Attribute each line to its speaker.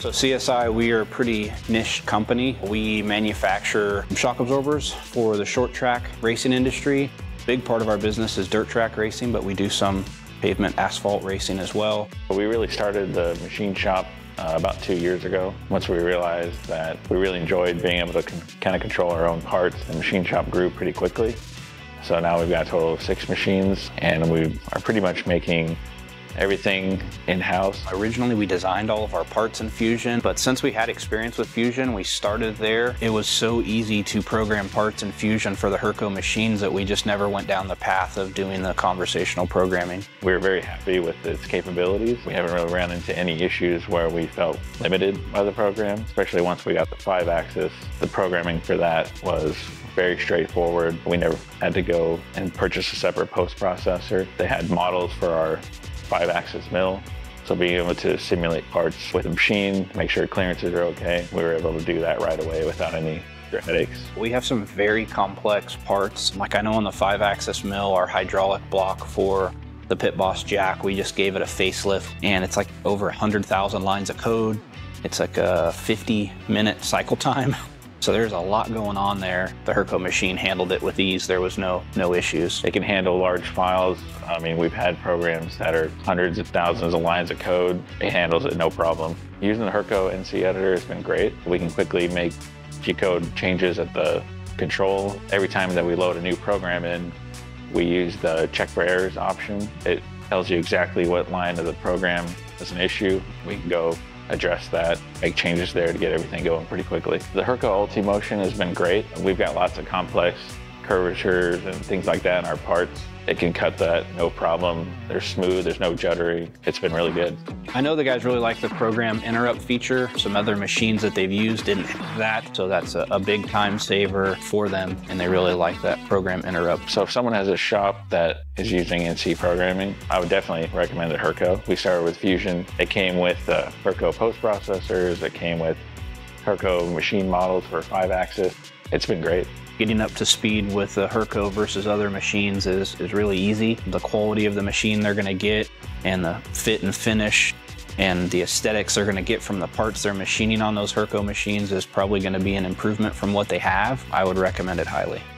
Speaker 1: So CSI, we are a pretty niche company. We manufacture shock absorbers for the short track racing industry. Big part of our business is dirt track racing, but we do some pavement asphalt racing as well.
Speaker 2: We really started the machine shop about 2 years ago. Once we realized that we really enjoyed being able to kind of control our own parts, the machine shop grew pretty quickly. So now we've got a total of 6 machines, and we are pretty much making everything in-house.
Speaker 1: Originally, we designed all of our parts in Fusion, but since we had experience with Fusion, we started there. It was so easy to program parts in Fusion for the Hurco machines that we just never went down the path of doing the conversational programming.
Speaker 2: We're very happy with its capabilities. We haven't really ran into any issues where we felt limited by the program, especially once we got the 5-axis. The programming for that was very straightforward. We never had to go and purchase a separate post-processor. They had models for our 5-axis mill, so being able to simulate parts with a machine, make sure clearances are okay, we were able to do that right away without any headaches.
Speaker 1: We have some very complex parts. Like I know on the 5-axis mill, our hydraulic block for the Pit Boss jack, we just gave it a facelift, and it's like over 100,000 lines of code. It's like a 50-minute cycle time. So there's a lot going on there. The Hurco machine handled it with ease. There was no issues.
Speaker 2: It can handle large files. I mean, we've had programs that are hundreds of thousands of lines of code. It handles it no problem. Using the Hurco CNC editor has been great. We can quickly make G-code changes at the control. Every time that we load a new program in, we use the check for errors option. It tells you exactly what line of the program is an issue. We can go address that, make changes there to get everything going pretty quickly. The Hurco Ulti-Motion has been great. We've got lots of complex curvatures and things like that in our parts. It can cut that, no problem. They're smooth, there's no juddery. It's been really good.
Speaker 1: I know the guys really like the program interrupt feature. Some other machines that they've used didn't have that, so that's a big time saver for them, and they really like that program interrupt.
Speaker 2: So if someone has a shop that is using NC programming, I would definitely recommend the Hurco. We started with Fusion. It came with Hurco post-processors. It came with Hurco machine models for 5-axis. It's been great.
Speaker 1: Getting up to speed with the Hurco versus other machines is really easy. The quality of the machine they're going to get, and the fit and finish, and the aesthetics they're going to get from the parts they're machining on those Hurco machines is probably going to be an improvement from what they have. I would recommend it highly.